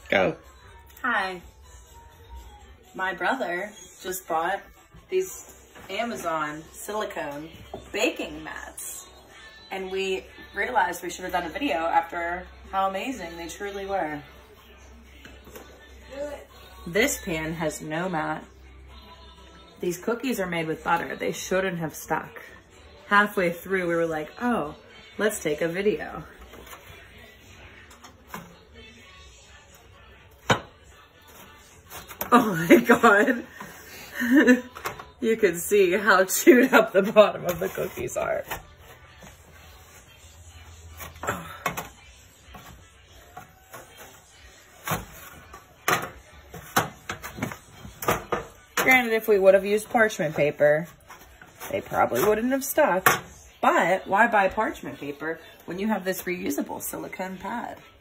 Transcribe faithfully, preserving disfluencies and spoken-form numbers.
Go. Hi. My brother just bought these Amazon silicone baking mats. And we realized we should have done a video after how amazing they truly were. This pan has no mat. These cookies are made with butter. They shouldn't have stuck. Halfway through, we were like, oh, let's take a video. Oh my God. You can see how chewed up the bottom of the cookies are. Granted, if we would have used parchment paper, they probably wouldn't have stuck. But why buy parchment paper when you have this reusable silicone pad?